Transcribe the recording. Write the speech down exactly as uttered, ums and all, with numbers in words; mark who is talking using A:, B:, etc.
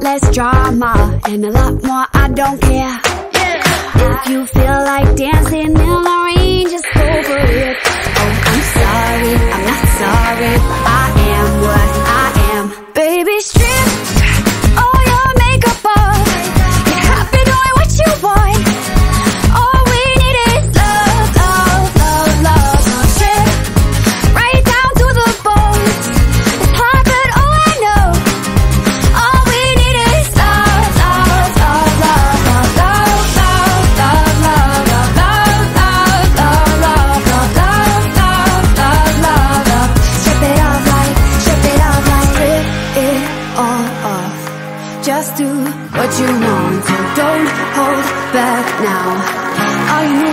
A: less drama and a lot more I don't care. If you feel like dancing in the rain, just go for it. Oh, I'm sorry, I'm not sorry, I am what I am. Baby, strip all your makeup off. You're happy doing what you want. All we need is love, love, love, love. Strip right down to the bone. It's hard, but oh, I know. All we need is love, love, love, love, love, love, love, love, love, love, love, love, love, love, love, love, love, love. Strip it off like, strip it off like, rip it all off. Just do what you want, so don't hold back now. All you need